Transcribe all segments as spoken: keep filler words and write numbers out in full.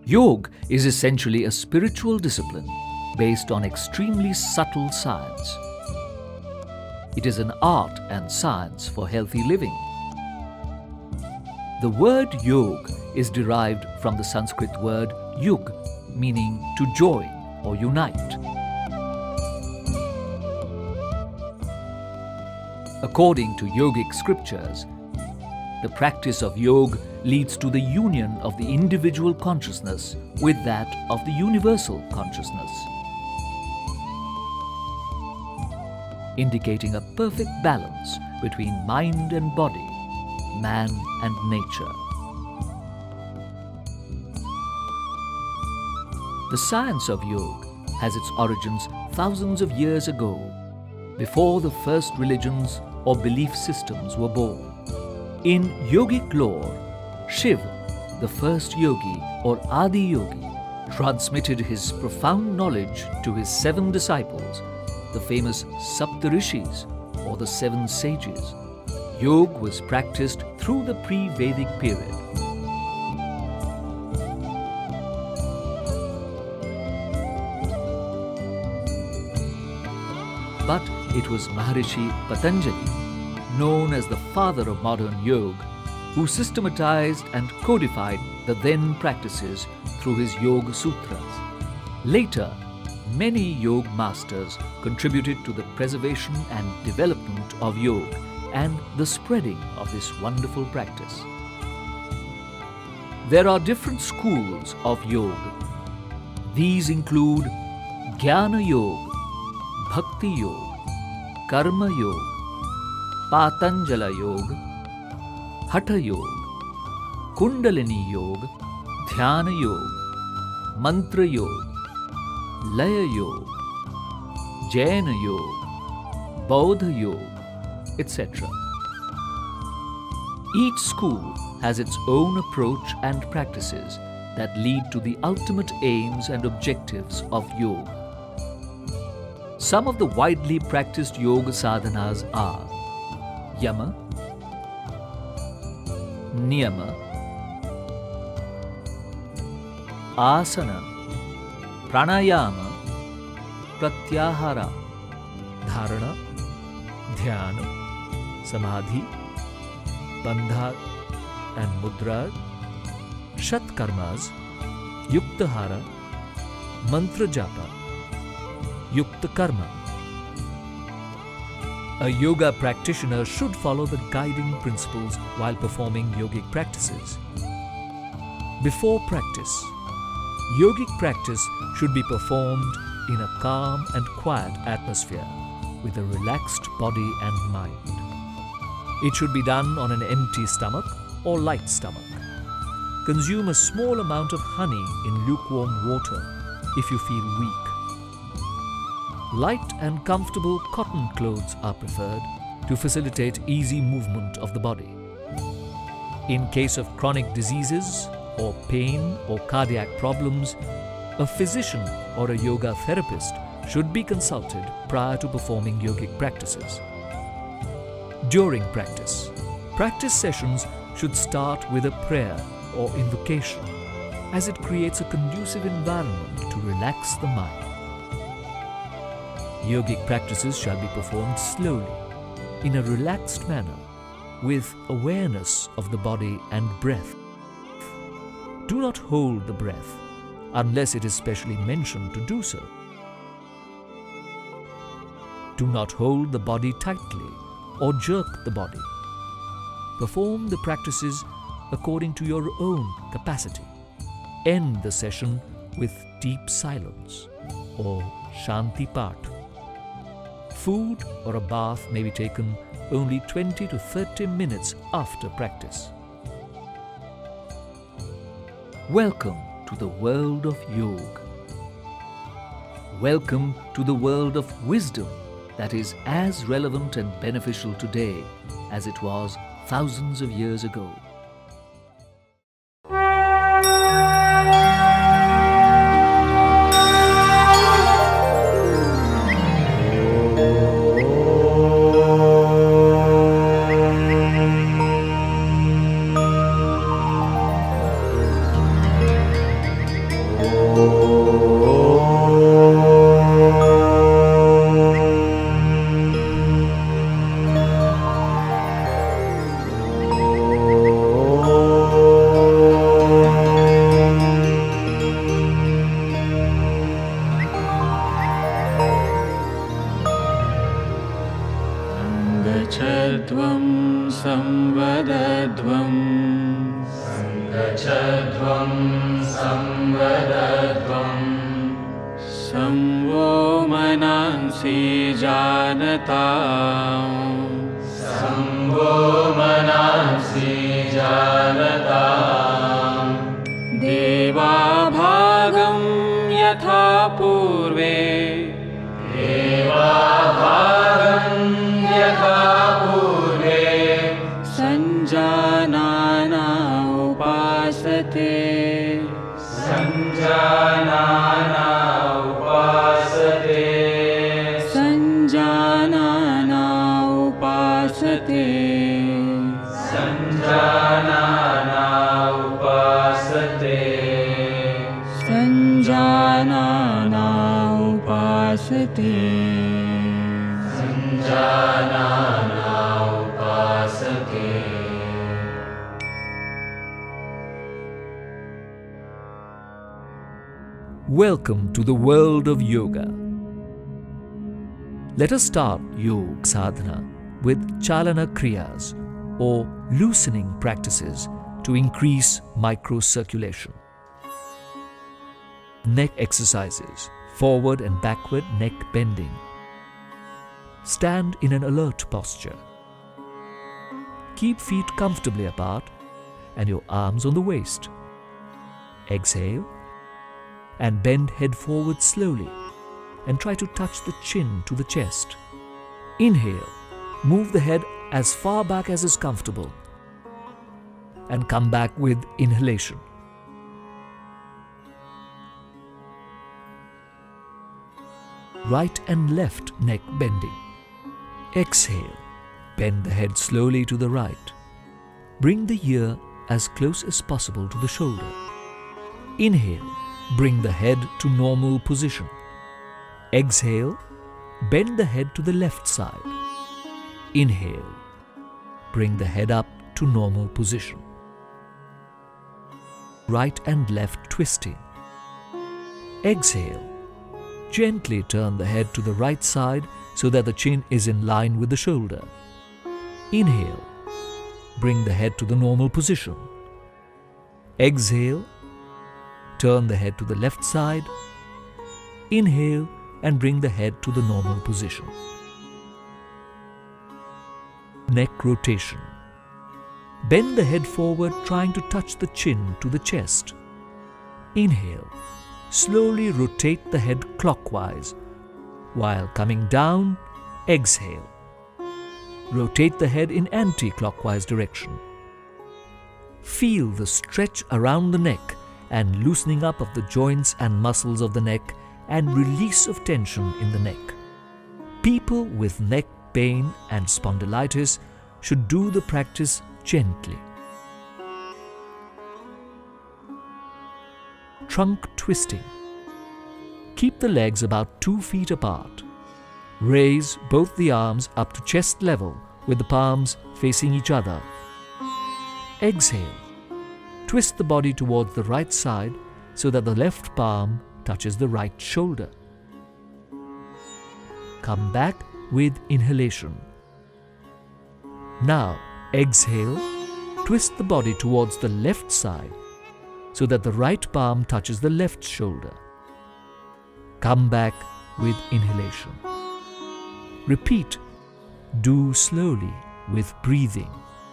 Yoga is essentially a spiritual discipline based on extremely subtle science. It is an art and science for healthy living. The word yoga is derived from the Sanskrit word yug, meaning to join or unite. According to yogic scriptures, the practice of yoga leads to the union of the individual consciousness with that of the universal consciousness, indicating a perfect balance between mind and body, man and nature. The science of yoga has its origins thousands of years ago, before the first religions or belief systems were born. In yogic lore, Shiva, the first yogi or Adi Yogi, transmitted his profound knowledge to his seven disciples, the famous Saptarishis or the seven sages. Yoga was practiced through the pre-Vedic period. But it was Maharishi Patanjali, known as the father of modern yoga, who systematized and codified the then practices through his Yoga Sutras. Later, many yoga masters contributed to the preservation and development of yoga and the spreading of this wonderful practice. There are different schools of yoga. These include Jnana Yoga, Bhakti Yoga, Karma Yoga, Patanjala Yoga, Hatha Yoga, Kundalini Yoga, Dhyana Yoga, Mantra Yoga, Laya Yoga, Jaina Yoga, Bauddha Yoga, et cetera. Each school has its own approach and practices that lead to the ultimate aims and objectives of yoga. Some of the widely practiced yoga sadhanas are Yama, Niyama, Asana, Pranayama, Pratyahara, Dharana, Dhyana, Samadhi, Bandha and Mudra, Shatkarmas, Yuktahara, Mantra Japa, Yukta Karma. A yoga practitioner should follow the guiding principles while performing yogic practices. Before practice, yogic practice should be performed in a calm and quiet atmosphere with a relaxed body and mind. It should be done on an empty stomach or light stomach. Consume a small amount of honey in lukewarm water if you feel weak. Light and comfortable cotton clothes are preferred to facilitate easy movement of the body. In case of chronic diseases or pain or cardiac problems, a physician or a yoga therapist should be consulted prior to performing yogic practices. During practice, practice sessions should start with a prayer or invocation, as it creates a conducive environment to relax the mind. Yogic practices shall be performed slowly, in a relaxed manner, with awareness of the body and breath. Do not hold the breath unless it is specially mentioned to do so. Do not hold the body tightly or jerk the body. Perform the practices according to your own capacity. End the session with deep silence or Shanti Path. Food or a bath may be taken only twenty to thirty minutes after practice. Welcome to the world of yoga. Welcome to the world of wisdom that is as relevant and beneficial today as it was thousands of years ago. Sangachadvam samvadadvam Sangachadvam samvadadvam Samvo manansi janatam Samvo manansi janatam Deva bhagam yatha purve Deva bhagam yatha purve Sanjanana upasate Sanjanana upasate Sanjanana upasate Sanjanana upasate Sanjanana upasate Sanjanana upasate. Welcome to the world of yoga. Let us start Yoga Sadhana with Chalana Kriyas or loosening practices to increase microcirculation. Neck exercises, forward and backward neck bending. Stand in an alert posture. Keep feet comfortably apart and your arms on the waist. Exhale and bend head forward slowly and try to touch the chin to the chest. Inhale, move the head as far back as is comfortable and come back with inhalation. Right and left neck bending. Exhale, bend the head slowly to the right. Bring the ear as close as possible to the shoulder. Inhale, bring the head to normal position. Exhale, bend the head to the left side. Inhale, bring the head up to normal position. Right and left twisting. Exhale, gently turn the head to the right side so that the chin is in line with the shoulder. Inhale, bring the head to the normal position. Exhale, turn the head to the left side. Inhale and bring the head to the normal position. Neck rotation. Bend the head forward, trying to touch the chin to the chest. Inhale. Slowly rotate the head clockwise. While coming down, exhale. Rotate the head in anti-clockwise direction. Feel the stretch around the neck and loosening up of the joints and muscles of the neck and release of tension in the neck. People with neck pain and spondylitis should do the practice gently. Trunk twisting. Keep the legs about two feet apart. Raise both the arms up to chest level with the palms facing each other. Exhale. Twist the body towards the right side so that the left palm touches the right shoulder. Come back with inhalation. Now exhale, twist the body towards the left side so that the right palm touches the left shoulder. Come back with inhalation. Repeat. Do slowly with breathing.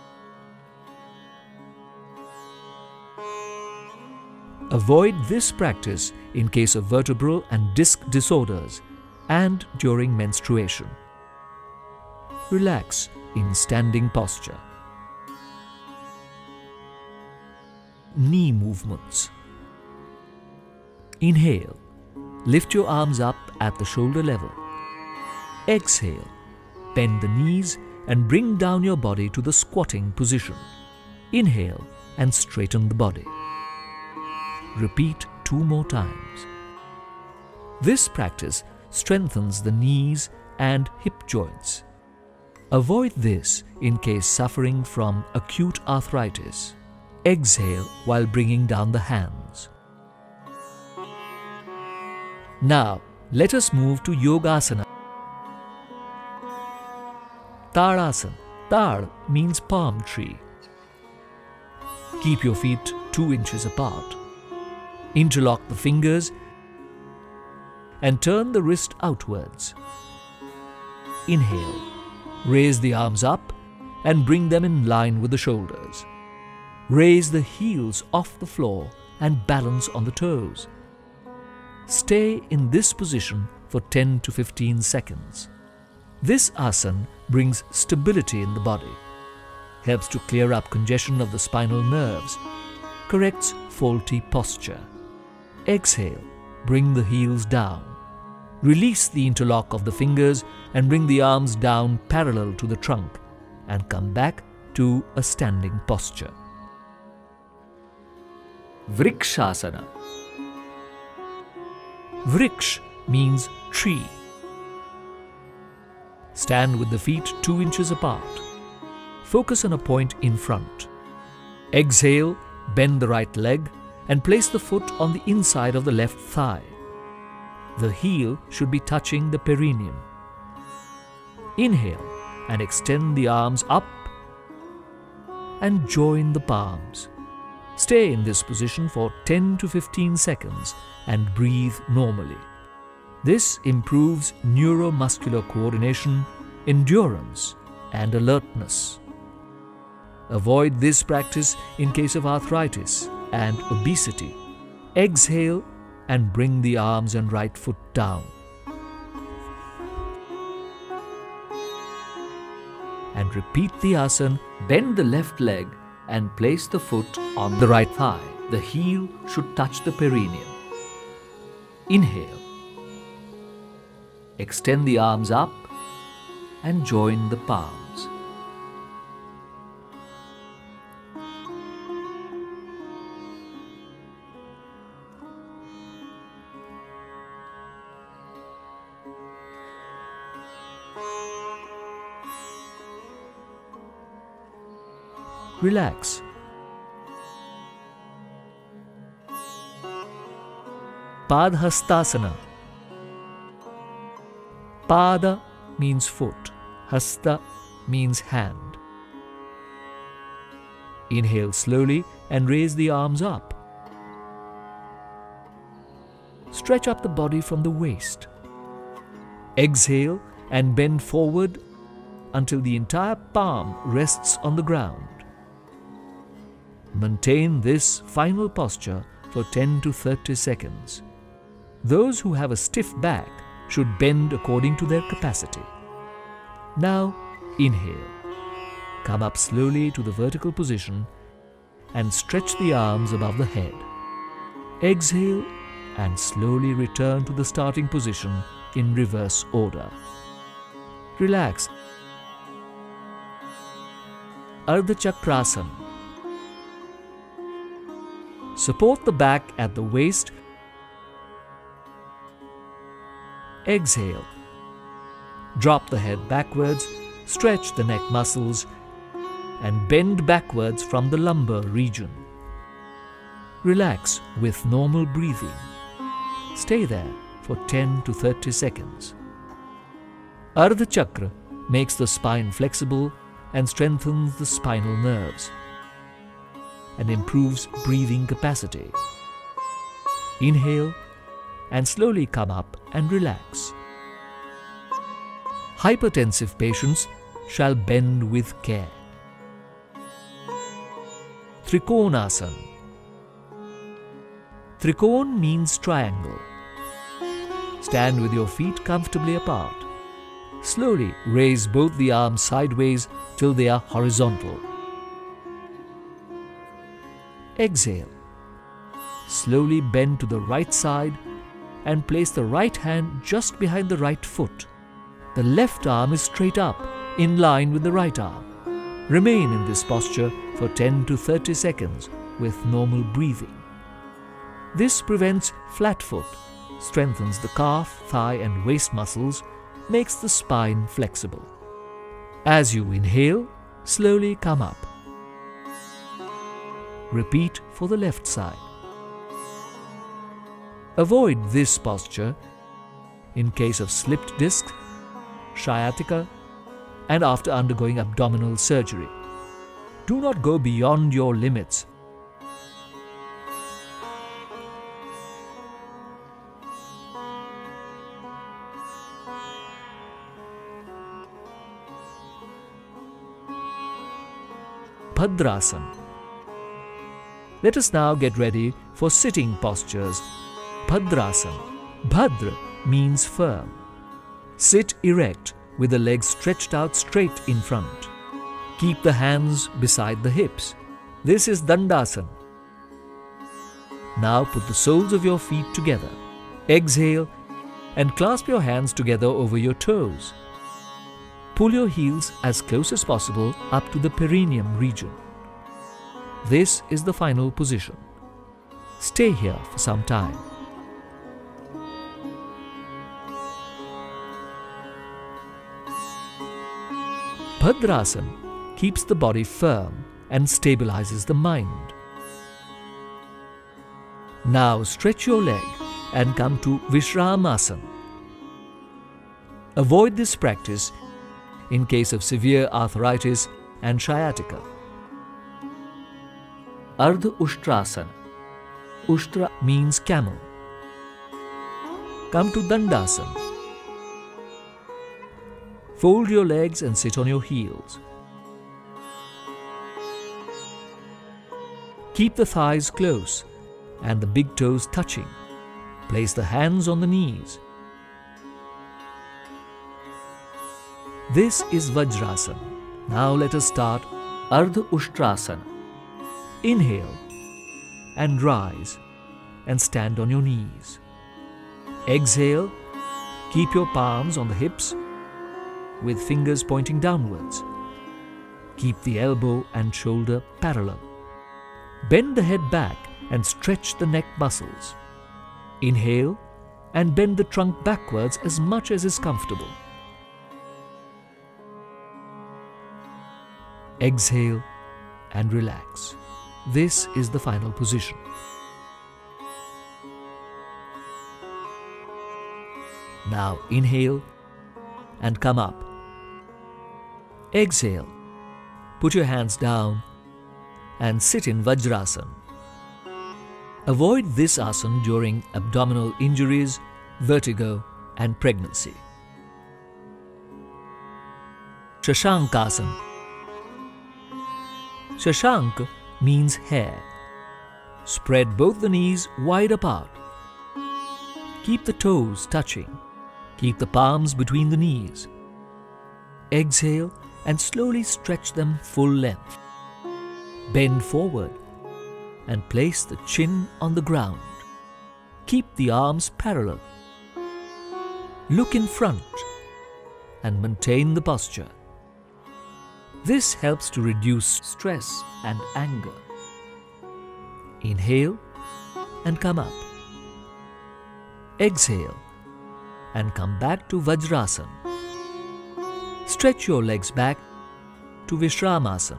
Avoid this practice in case of vertebral and disc disorders and during menstruation. Relax in standing posture. Knee movements. Inhale. Lift your arms up at the shoulder level. Exhale. Bend the knees and bring down your body to the squatting position. Inhale and straighten the body. Repeat two more times. This practice strengthens the knees and hip joints. Avoid this in case suffering from acute arthritis. Exhale while bringing down the hands. Now, let us move to Yogasana. Tadasana Tad means palm tree. Keep your feet two inches apart. Interlock the fingers and turn the wrist outwards. Inhale. Raise the arms up and bring them in line with the shoulders. Raise the heels off the floor and balance on the toes. Stay in this position for ten to fifteen seconds. This asana brings stability in the body, helps to clear up congestion of the spinal nerves, corrects faulty posture. Exhale, bring the heels down. Release the interlock of the fingers and bring the arms down parallel to the trunk and come back to a standing posture. Vrikshasana. Vriksh means tree. Stand with the feet two inches apart. Focus on a point in front. Exhale, bend the right leg and place the foot on the inside of the left thigh. The heel should be touching the perineum. Inhale and extend the arms up and join the palms. Stay in this position for ten to fifteen seconds and breathe normally. This improves neuromuscular coordination, endurance, and alertness. Avoid this practice in case of arthritis and obesity. Exhale and bring the arms and right foot down. And repeat the asana. Bend the left leg and place the foot on the right thigh. The heel should touch the perineum. Inhale. Extend the arms up and join the palms. Relax. Padhastasana. Pada means foot, hasta means hand. Inhale slowly and raise the arms up. Stretch up the body from the waist. Exhale and bend forward until the entire palm rests on the ground. Maintain this final posture for ten to thirty seconds. Those who have a stiff back should bend according to their capacity. Now inhale. Come up slowly to the vertical position and stretch the arms above the head. Exhale and slowly return to the starting position in reverse order. Relax. Ardha Chakrasana. Support the back at the waist. Exhale. Drop the head backwards, stretch the neck muscles, and bend backwards from the lumbar region. Relax with normal breathing. Stay there for ten to thirty seconds. Ardha Chakra makes the spine flexible and strengthens the spinal nerves and improves breathing capacity. Inhale and slowly come up and relax. Hypertensive patients shall bend with care. Trikonasana. Trikon means triangle. Stand with your feet comfortably apart. Slowly raise both the arms sideways till they are horizontal. Exhale. Slowly bend to the right side and place the right hand just behind the right foot. The left arm is straight up, in line with the right arm. Remain in this posture for ten to thirty seconds with normal breathing. This prevents flat foot, strengthens the calf, thigh and waist muscles, makes the spine flexible. As you inhale, slowly come up. Repeat for the left side. Avoid this posture in case of slipped disc, sciatica, and after undergoing abdominal surgery. Do not go beyond your limits. Bhadrasana. Let us now get ready for sitting postures. Bhadrasana. Bhadra means firm. Sit erect with the legs stretched out straight in front. Keep the hands beside the hips. This is Dandasana. Now put the soles of your feet together. Exhale and clasp your hands together over your toes. Pull your heels as close as possible up to the perineum region. This is the final position. Stay here for some time. Bhadrasana keeps the body firm and stabilizes the mind. Now stretch your leg and come to Vishramasana. Avoid this practice in case of severe arthritis and sciatica. Ardha Ushtrasana. Ushtra means camel. Come to Dandasana. Fold your legs and sit on your heels. Keep the thighs close and the big toes touching. Place the hands on the knees. This is Vajrasana. Now let us start Ardha Ushtrasana. Inhale and rise and stand on your knees. Exhale, keep your palms on the hips with fingers pointing downwards. Keep the elbow and shoulder parallel. Bend the head back and stretch the neck muscles. Inhale and bend the trunk backwards as much as is comfortable. Exhale and relax. This is the final position. Now inhale and come up. Exhale. Put your hands down and sit in Vajrasana. Avoid this asana during abdominal injuries, vertigo and pregnancy. Shashankasana. Shashank means hare. Spread both the knees wide apart. Keep the toes touching. Keep the palms between the knees. Exhale and slowly stretch them full length. Bend forward and place the chin on the ground. Keep the arms parallel. Look in front and maintain the posture. This helps to reduce stress and anger. Inhale and come up. Exhale and come back to Vajrasana. Stretch your legs back to Vishramasana.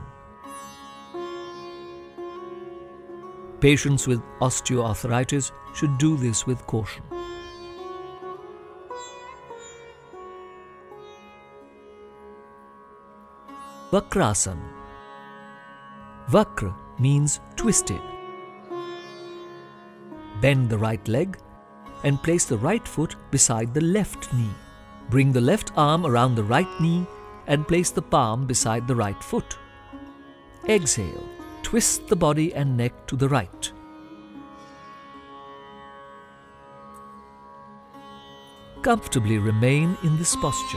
Patients with osteoarthritis should do this with caution. Vakrasana. Vakra means twisted. Bend the right leg and place the right foot beside the left knee. Bring the left arm around the right knee and place the palm beside the right foot. Exhale. Twist the body and neck to the right. Comfortably remain in this posture.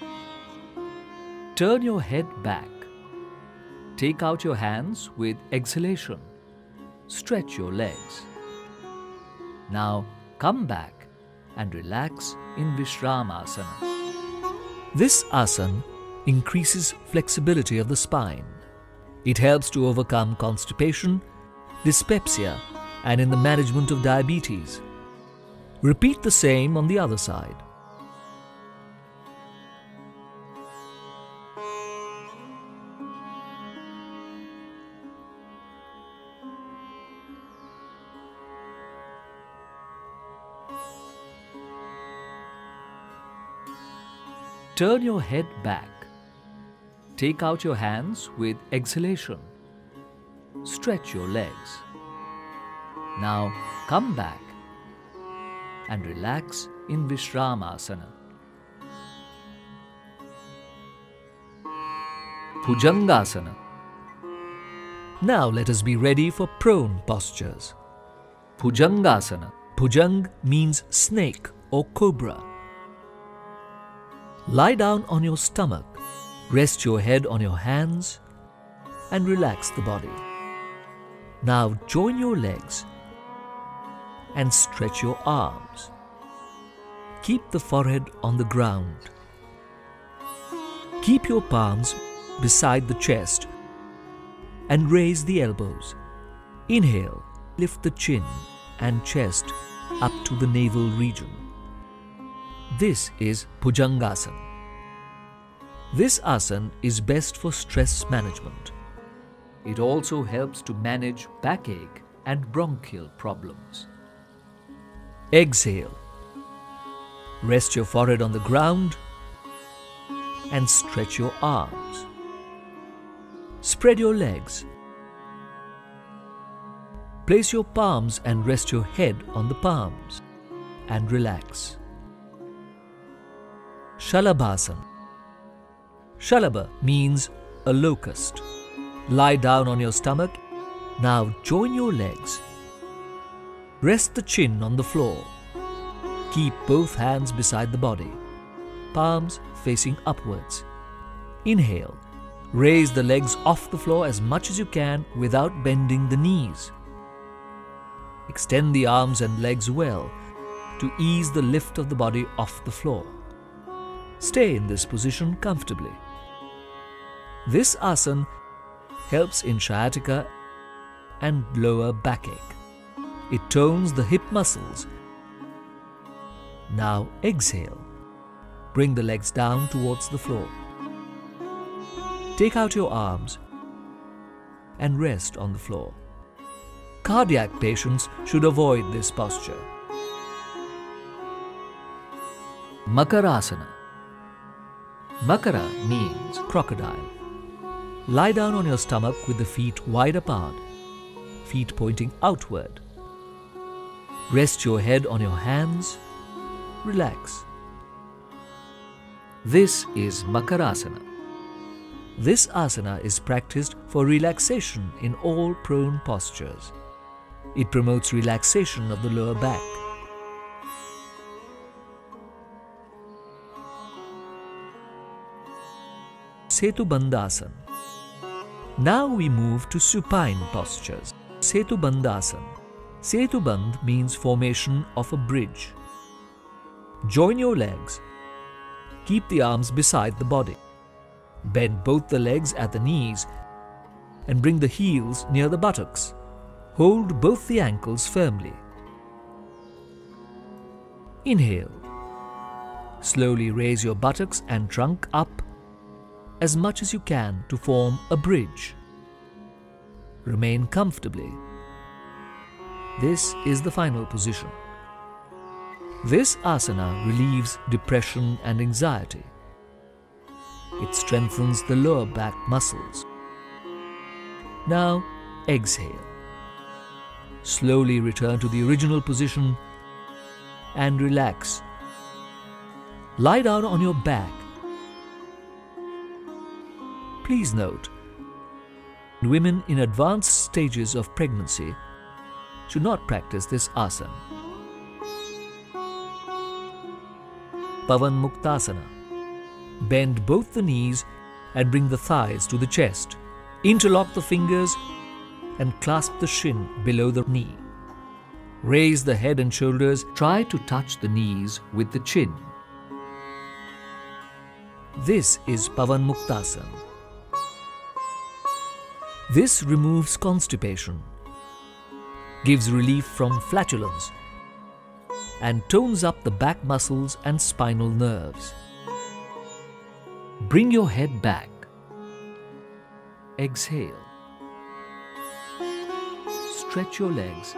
Turn your head back. Take out your hands with exhalation. Stretch your legs. Now come back and relax in Vishramasana. This asana increases flexibility of the spine. It helps to overcome constipation, dyspepsia, and in the management of diabetes. Repeat the same on the other side. Turn your head back. Take out your hands with exhalation. Stretch your legs. Now come back and relax in Vishramasana. Bhujangasana. Now let us be ready for prone postures. Bhujangasana. Bhujang means snake or cobra. Lie down on your stomach. Rest your head on your hands and relax the body. Now join your legs and stretch your arms. Keep the forehead on the ground. Keep your palms beside the chest and raise the elbows. Inhale, lift the chin and chest up to the navel region. This is Bhujangasana. This asana is best for stress management. It also helps to manage backache and bronchial problems. Exhale. Rest your forehead on the ground and stretch your arms. Spread your legs. Place your palms and rest your head on the palms and relax. Shalabhasana. Shalabha means a locust. Lie down on your stomach. Now join your legs. Rest the chin on the floor. Keep both hands beside the body, palms facing upwards. Inhale. Raise the legs off the floor as much as you can without bending the knees. Extend the arms and legs well to ease the lift of the body off the floor. Stay in this position comfortably. This asana helps in sciatica and lower backache. It tones the hip muscles. Now exhale. Bring the legs down towards the floor. Take out your arms and rest on the floor. Cardiac patients should avoid this posture. Makarasana. Makara means crocodile. Lie down on your stomach with the feet wide apart, feet pointing outward. Rest your head on your hands. Relax. This is Makarasana. This asana is practiced for relaxation in all prone postures. It promotes relaxation of the lower back. Setubandhasana. Now we move to supine postures. Setubandhasana. Setubandh means formation of a bridge. Join your legs. Keep the arms beside the body. Bend both the legs at the knees and bring the heels near the buttocks. Hold both the ankles firmly. Inhale. Slowly raise your buttocks and trunk up as much as you can to form a bridge. Remain comfortably. This is the final position. This asana relieves depression and anxiety. It strengthens the lower back muscles. Now exhale. Slowly return to the original position and relax. Lie down on your back. Please note, women in advanced stages of pregnancy should not practice this asana. Pavan Muktasana. Bend both the knees and bring the thighs to the chest. Interlock the fingers and clasp the shin below the knee. Raise the head and shoulders. Try to touch the knees with the chin. This is Pavan Muktasana. This removes constipation, gives relief from flatulence, and tones up the back muscles and spinal nerves. Bring your head back. Exhale. Stretch your legs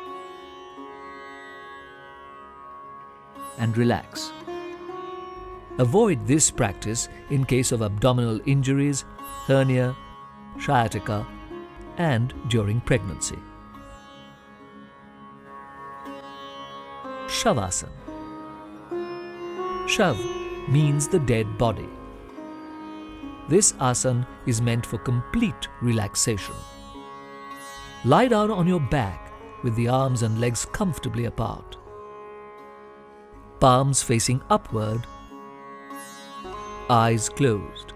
and relax. Avoid this practice in case of abdominal injuries, hernia, sciatica, and during pregnancy. Shavasana. Shav means the dead body. This asana is meant for complete relaxation. Lie down on your back with the arms and legs comfortably apart. Palms facing upward, eyes closed.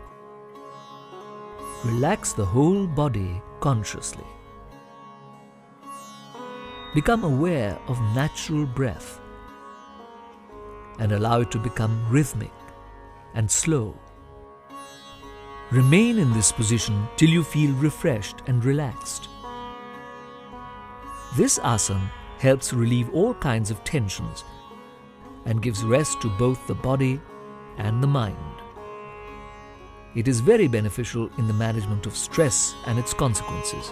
Relax the whole body consciously. Become aware of natural breath and allow it to become rhythmic and slow. Remain in this position till you feel refreshed and relaxed. This asana helps relieve all kinds of tensions and gives rest to both the body and the mind. It is very beneficial in the management of stress and its consequences.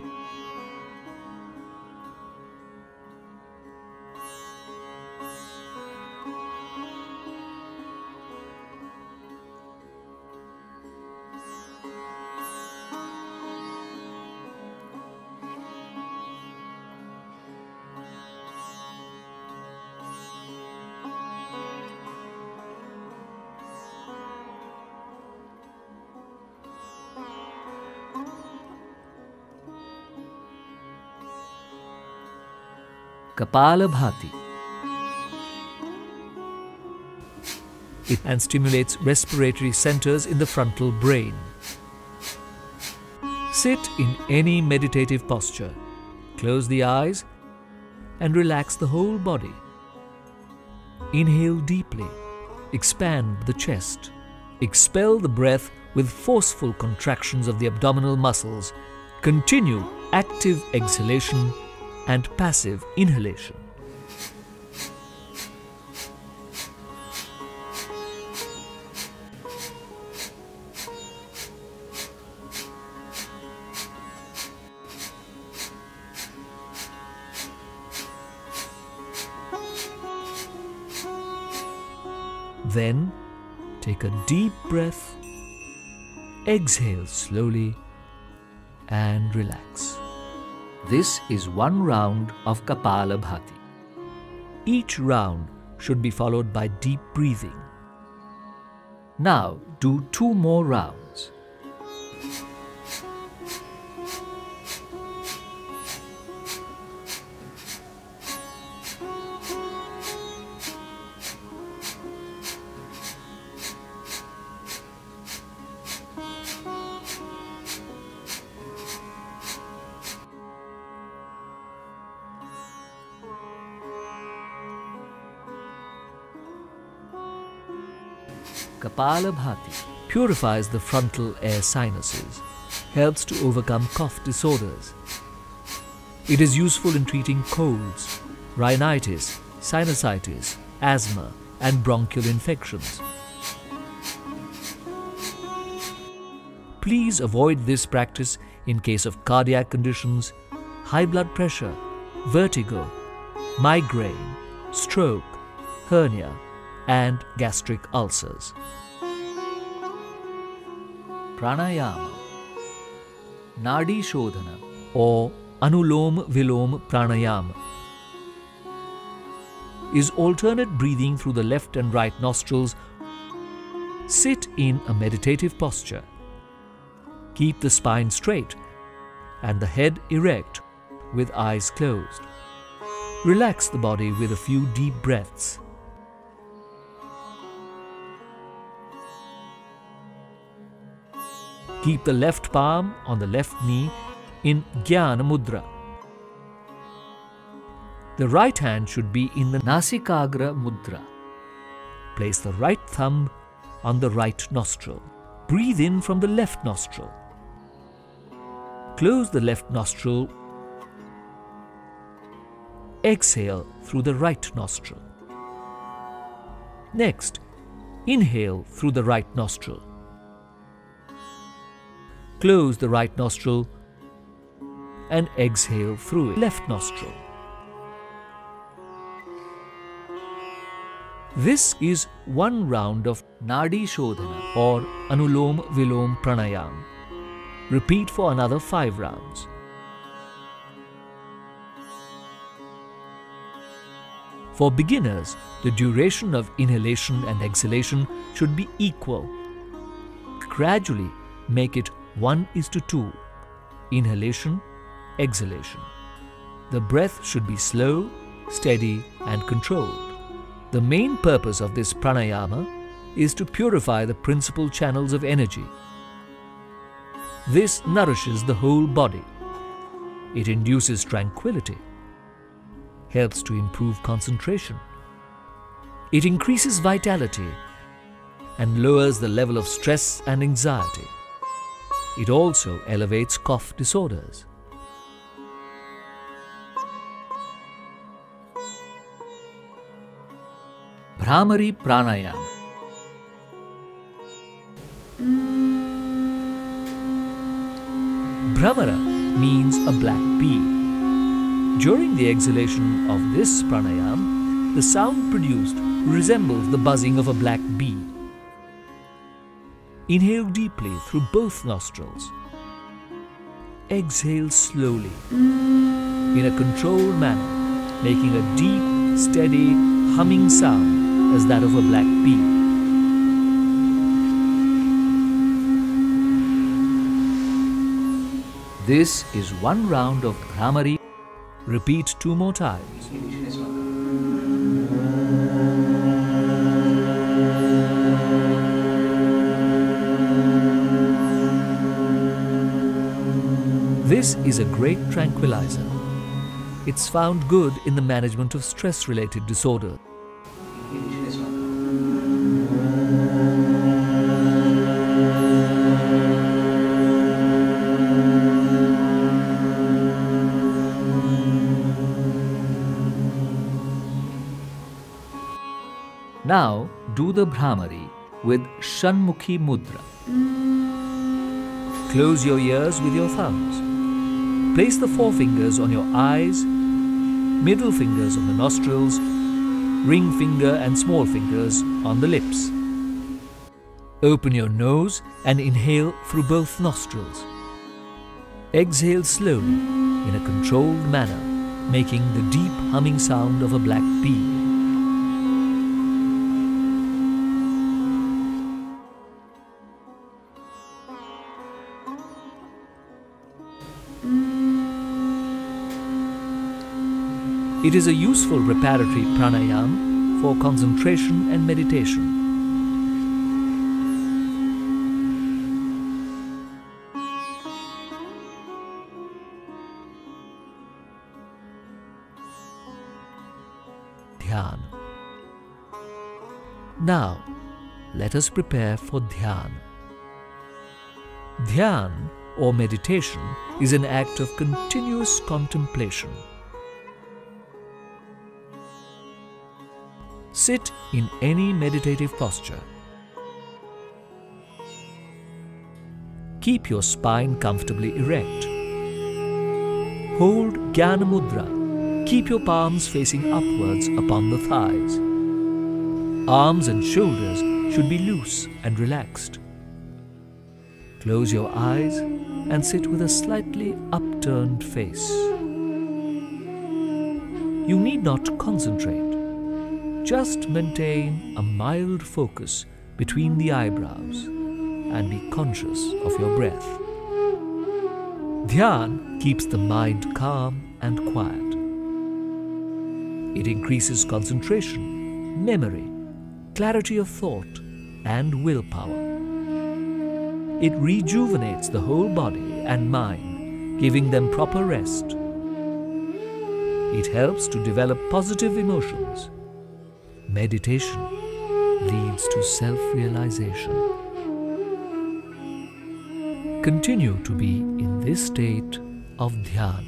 Kapalabhati. It and stimulates respiratory centers in the frontal brain. Sit in any meditative posture. Close the eyes and relax the whole body. Inhale deeply. Expand the chest. Expel the breath with forceful contractions of the abdominal muscles. Continue active exhalation and passive inhalation. Then take a deep breath, exhale slowly and relax. This is one round of Kapalabhati. Each round should be followed by deep breathing. Now do two more rounds. Kapalabhati purifies the frontal air sinuses, helps to overcome cough disorders. It is useful in treating colds, rhinitis, sinusitis, asthma, and bronchial infections. Please avoid this practice in case of cardiac conditions, high blood pressure, vertigo, migraine, stroke, hernia, and gastric ulcers. Pranayama, Nadi Shodhana or Anulom Vilom Pranayama is alternate breathing through the left and right nostrils. Sit in a meditative posture. Keep the spine straight and the head erect with eyes closed. Relax the body with a few deep breaths. Keep the left palm on the left knee in Jnana Mudra. The right hand should be in the Nasikagra Mudra. Place the right thumb on the right nostril. Breathe in from the left nostril. Close the left nostril. Exhale through the right nostril. Next, inhale through the right nostril. Close the right nostril and exhale through the left nostril. This is one round of Nadi Shodhana or Anulom Vilom Pranayam. Repeat for another five rounds. For beginners, the duration of inhalation and exhalation should be equal. Gradually make it one is to two. Inhalation, exhalation. The breath should be slow, steady and controlled. The main purpose of this pranayama is to purify the principal channels of energy. This nourishes the whole body. It induces tranquility, helps to improve concentration. It increases vitality and lowers the level of stress and anxiety. It also elevates cough disorders. Bhramari Pranayama. Bhramara means a black bee. During the exhalation of this pranayam, the sound produced resembles the buzzing of a black bee. Inhale deeply through both nostrils. Exhale slowly, in a controlled manner, making a deep, steady, humming sound as that of a black bee. This is one round of Bhramari. Repeat two more times. This is a great tranquilizer. It's found good in the management of stress-related disorders. Now do the Bhramari with Shanmukhi Mudra. Close your ears with your thumbs. Place the forefingers on your eyes, middle fingers on the nostrils, ring finger and small fingers on the lips. Open your nose and inhale through both nostrils. Exhale slowly in a controlled manner, making the deep humming sound of a black bee. It is a useful reparatory pranayam for concentration and meditation. Dhyan. Now, let us prepare for Dhyan. Dhyan or meditation is an act of continuous contemplation. Sit in any meditative posture. Keep your spine comfortably erect. Hold Jnana Mudra. Keep your palms facing upwards upon the thighs. Arms and shoulders should be loose and relaxed. Close your eyes and sit with a slightly upturned face. You need not concentrate. Just maintain a mild focus between the eyebrows and be conscious of your breath. Dhyan keeps the mind calm and quiet. It increases concentration, memory, clarity of thought, and willpower. It rejuvenates the whole body and mind, giving them proper rest. It helps to develop positive emotions. Meditation leads to self-realization. Continue to be in this state of Dhyan.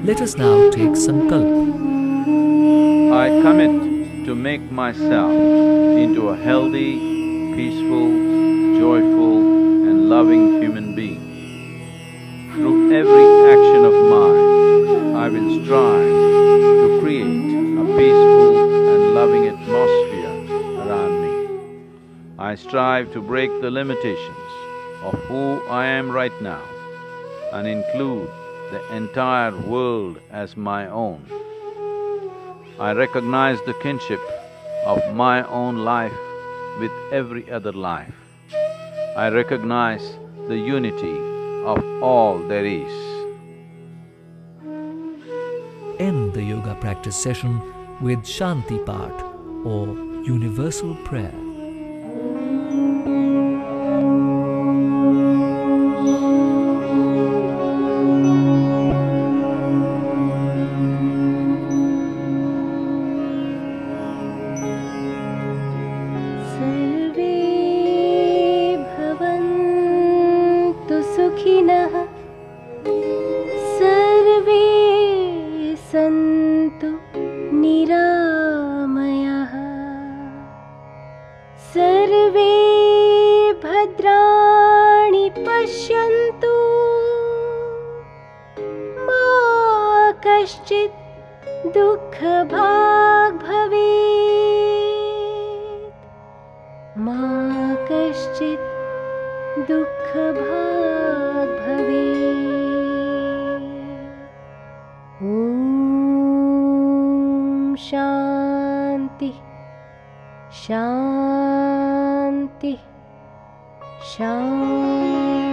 Let us now take Sankalp. I commit to make myself into a healthy, peaceful, joyful and loving human being. Through every action of mine, I will strive to create a peaceful and loving atmosphere around me. I strive to break the limitations of who I am right now and include the entire world as my own. I recognize the kinship of my own life with every other life. I recognize the unity of all there is. End the yoga practice session with Shanti Path or universal prayer. दुख भाग भवेत् मा कश्चित् दुख भाग भवेत्। ॐ शान्ति शान्ति शान्ति।